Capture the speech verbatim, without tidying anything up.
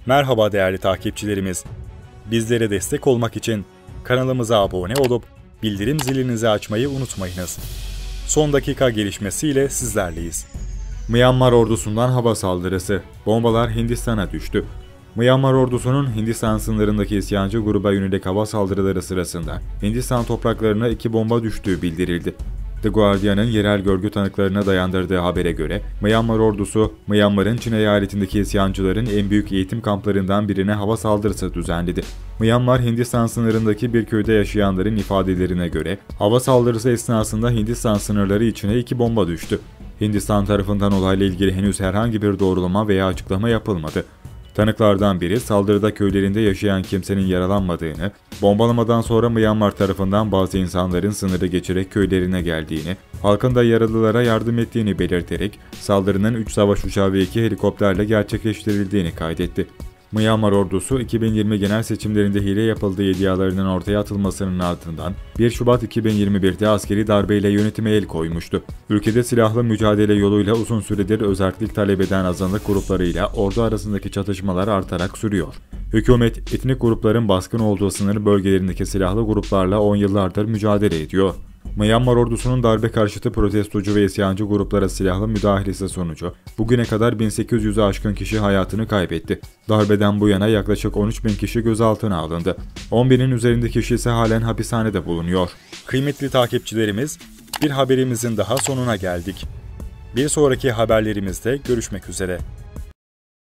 Merhaba değerli takipçilerimiz. Bizlere destek olmak için kanalımıza abone olup bildirim zilinizi açmayı unutmayınız. Son dakika gelişmesiyle sizlerleyiz. Myanmar ordusundan hava saldırısı. Bombalar Hindistan'a düştü. Myanmar ordusunun Hindistan sınırındaki isyancı gruba yönelik hava saldırıları sırasında Hindistan topraklarına iki bomba düştüğü bildirildi. The Guardian'ın yerel görgü tanıklarına dayandırdığı habere göre, Myanmar ordusu, Myanmar'ın Çin eyaletindeki isyancıların en büyük eğitim kamplarından birine hava saldırısı düzenledi. Myanmar, Hindistan sınırındaki bir köyde yaşayanların ifadelerine göre, hava saldırısı esnasında Hindistan sınırları içine iki bomba düştü. Hindistan tarafından olayla ilgili henüz herhangi bir doğrulama veya açıklama yapılmadı. Tanıklardan biri saldırıda köylerinde yaşayan kimsenin yaralanmadığını, bombalamadan sonra Myanmar tarafından bazı insanların sınırı geçerek köylerine geldiğini, halkın da yaralılara yardım ettiğini belirterek saldırının üç savaş uçağı ve iki helikopterle gerçekleştirildiğini kaydetti. Myanmar ordusu iki bin yirmi genel seçimlerinde hile yapıldığı iddialarının ortaya atılmasının ardından bir Şubat iki bin yirmi bir'de askeri darbeyle yönetime el koymuştu. Ülkede silahlı mücadele yoluyla uzun süredir özerklik talep eden azınlık gruplarıyla ordu arasındaki çatışmalar artarak sürüyor. Hükümet, etnik grupların baskın olduğu sınır bölgelerindeki silahlı gruplarla on yıllardır mücadele ediyor. Myanmar ordusunun darbe karşıtı protestocu ve isyancı gruplara silahlı müdahalesi sonucu bugüne kadar bin sekiz yüz'ü aşkın kişi hayatını kaybetti. Darbeden bu yana yaklaşık on üç bin kişi gözaltına alındı. on binin üzerinde kişi ise halen hapishanede bulunuyor. Kıymetli takipçilerimiz, bir haberimizin daha sonuna geldik. Bir sonraki haberlerimizde görüşmek üzere.